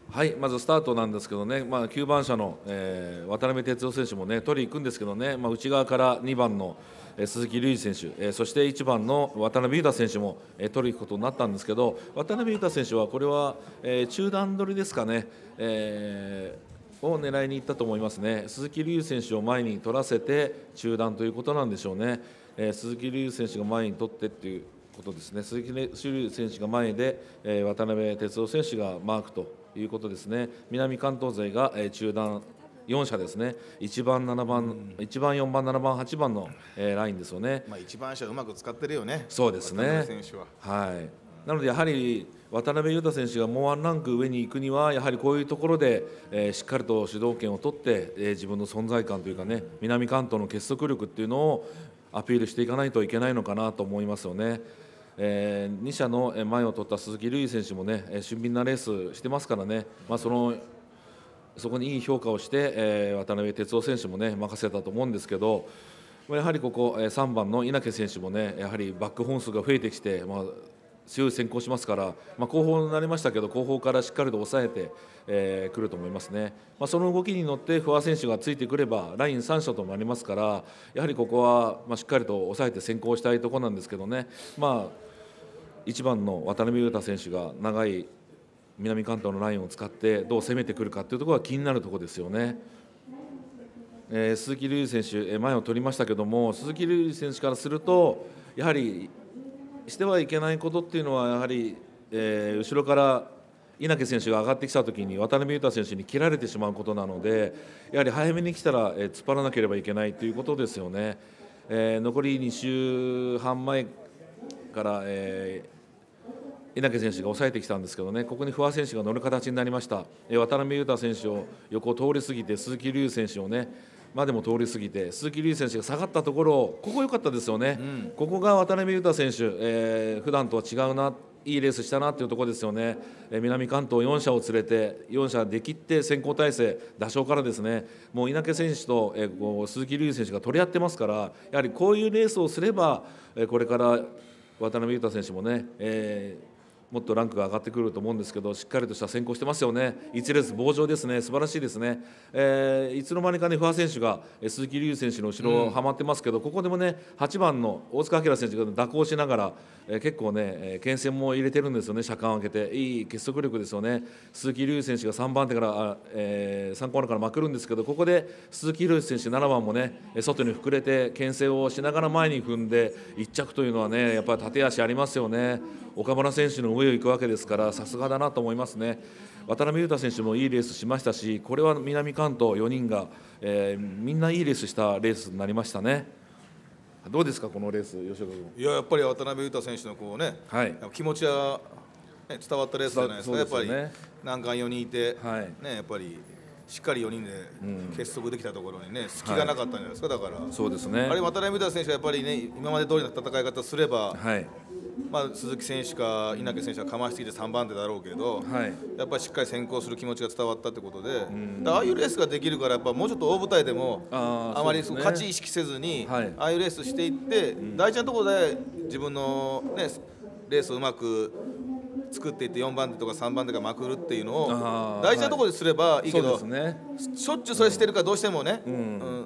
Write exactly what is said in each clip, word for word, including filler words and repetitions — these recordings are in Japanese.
はい、まずスタートなんですけどね、まあ、きゅうばん車の、えー、渡辺哲夫選手も、ね、取りに行くんですけどね、まあ、内側からにばんの、えー、鈴木瑠選手、えー、そしていちばんの渡辺裕太選手も、えー、取りに行くことになったんですけど、渡辺裕太選手はこれは、えー、中段取りですかね、えー、を狙いに行ったと思いますね。鈴木瑠選手を前に取らせて中段ということなんでしょうね。えー、鈴木瑠選手が前に取ってっていうことですね。鈴木瑠選手が前で、えー、渡辺哲夫選手がマークということですね。南関東勢が、えー、中段よん車ですね。いちばん、ななばん、いちばん、よんばん、ななばん、はちばんの、えー、ラインですよね。 まあいちばん車うまく使ってるよね。 そうですね。 渡辺選手は。 はい。なのでやはり渡辺裕太選手がもうワンランク上に行くにはやはりこういうところで、えー、しっかりと主導権を取って、えー、自分の存在感というかね、南関東の結束力っていうのをアピールしていかないといけないのかなと思いますよね。えー、に車の前を取った鈴木瑠選手もね、俊敏なレースしてますからね、まあ、そのそこにいい評価をして、えー、渡辺哲夫選手もね任せたと思うんですけど、やはりここさんばんの稲毛選手もねやはりバック本数が増えてきて、まあ、強い先行しますから、まあ、後方になりましたけど後方からしっかりと抑えてく、えー、ると思いますね。まあ、その動きに乗って不破選手がついてくればラインさん車となりますから、やはりここは、まあ、しっかりと抑えて先行したいところなんですけどね、まあ、いちばんの渡辺裕太選手が長い南関東のラインを使ってどう攻めてくるかというところが気になるところですよね。えー、鈴木瑠選手、前を取りましたけども、鈴木瑠選手からするとやはりしてはいけないことっていうのはやはり、えー、後ろから稲毛選手が上がってきたときに渡辺裕太選手に切られてしまうことなので、やはり早めに来たら、えー、突っ張らなければいけないということですよね。えー、残りに週半前から、えー、稲毛選手が抑えてきたんですけどね、ここに不破選手が乗る形になりました。えー、渡辺裕太選手を横を通り過ぎて鈴木瑠選手をねまでも通り過ぎて鈴木瑠選手が下がったところをここ良かったですよね。うん、ここが渡辺裕太選手、えー、普段とは違うないいレースしたなというところですよね。えー、南関東よん車を連れてよん車できって先行体制打賞からですね、もう稲毛選手と、えー、こう鈴木瑠選手が取り合ってますから、やはりこういうレースをすれば、えー、これから渡辺裕太選手もね、えーもっとランクが上がってくると思うんですけど、しっかりとした先行してますよね。いちレース棒上ですね、素晴らしいですね。えー、いつの間にかね不破選手が鈴木瑠選手の後ろをはまってますけど、うん、ここでもねはちばんの大塚明選手が蛇行しながら、えー、結構ね牽制も入れてるんですよね。車間を開けていい結束力ですよね。鈴木瑠選手がさんばん手から、えー、さんコーナーからまくるんですけど、ここで鈴木瑠選手ななばんもね外に膨れて牽制をしながら前に踏んでいっ着というのはねやっぱり縦足ありますよね。岡村選手の上を行くわけですから、さすがだなと思いますね。渡辺裕太選手もいいレースしましたし、これは南関東よにんが、えー、みんないいレースしたレースになりましたね。どうですかこのレース、吉岡君。 いややっぱり渡辺裕太選手のこうね、はい、気持ちは、ね、伝わったレースじゃないですか。ですよね、やっぱり難関よにんいて、はいね、やっぱりしっかりよにんで結束できたところにね、うん、隙がなかったんじゃないですか。だからそうですね。 あれ渡辺裕太選手はやっぱりね今まで通りの戦い方すれば、はい、まあ、鈴木選手か稲毛選手はかましすぎてさんばん手だろうけど、はい、やっぱりしっかり先行する気持ちが伝わったってことで、ああいうレースができるからやっぱもうちょっと大舞台でも あ, あまり勝ち意識せずに、はい、ああいうレースしていって、うん、大事なところで自分の、ね、レースをうまく作っていってよんばん手とかさんばん手がまくるっていうのを大事なところですればいいけど、はいね、しょっちゅうそれしてるからどうしてもね、うんうん、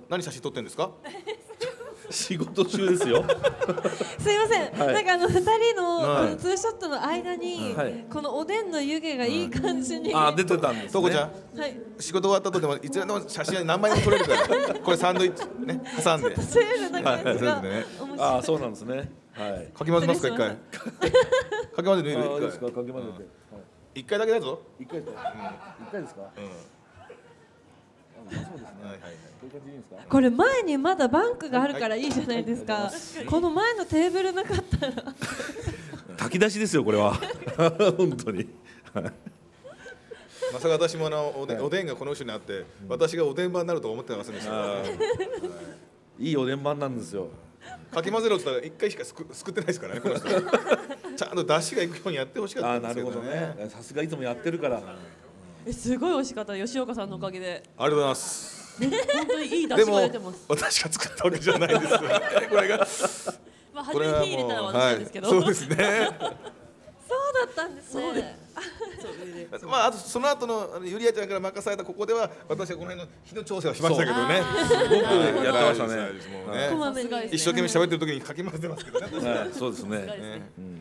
何写真撮ってるんですか仕事中ですよすいません、はい、なんかあのふたりの、はい、ツーショットの間に、はい、このおでんの湯気がいい感じに、 はい、あ出てたんですね。 とこちゃん、はい、仕事終わった後でもいつでも写真何枚でも撮れるからこれサンドイッチね挟んでちょっとセールな感じが、はいね、 あそうなんですね。はい、 かき混ぜますか一回かき混ぜてみる一回ですか。かき混ぜて、うん、 一回だけだぞ。 一回ですか、うん、一回ですか、うんそうですね。はいはいはい。 これ前にまだバンクがあるからいいじゃないですか。この前のテーブルなかったら炊き出しですよこれは本当に。 まさか私もあのおでん、おでんがこの後ろにあって、うん、私がおでん番になると思ってませんでした。 いいおでん番なんですよ。 かき混ぜろって言ったら一回しかすく、すくってないですからねこの人。ちゃんと出汁がいくようにやってほしかったんですけどね。 あ、なるほどね。さすがいつもやってるから。 えすごい美味しかった。吉岡さんのおかげで。 ありがとうございます。 本当にいい出汁が出てます。 でも私が作ったわけじゃないです。これが。 まあ初めて火入れたのは私なんですけど。 はい、そうですね。 そうだっったんですね。 まああとその後のゆりあちゃんから任されたここでは私はこの辺の火の調整はしましたけどね。 すごくやってましたね。 一生懸命喋ってる時にかき混ぜてますけどね。 そうですね。